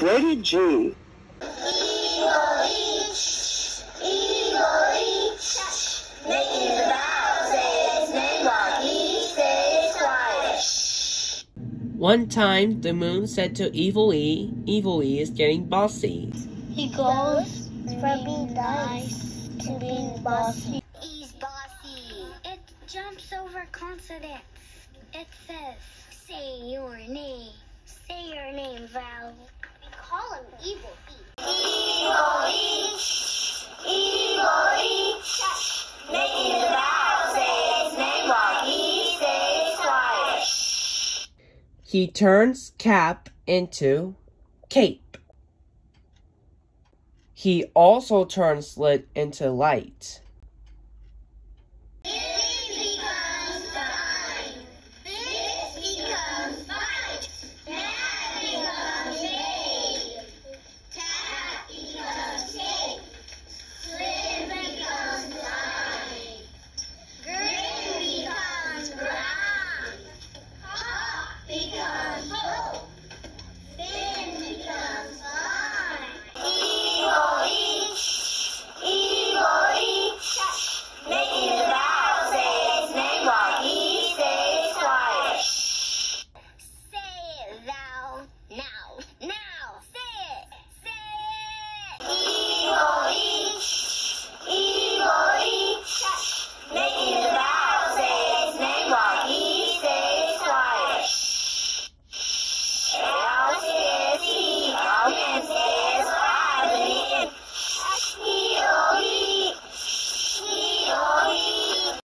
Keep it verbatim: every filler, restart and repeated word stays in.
Rated G. Evil Each, Evil Each, making the vow, say his name while he stays quiet. One time, the moon said to Evil E, Evil E is getting bossy. He goes from being nice to being bossy. He's bossy. It jumps over consonants. It says, say your name. Say your name, Val. We call him Evil Each. Evil Each, Evil Each, making the vow, say his name while he stays quiet. He turns Cap into Cape. He also turns Slit into Light.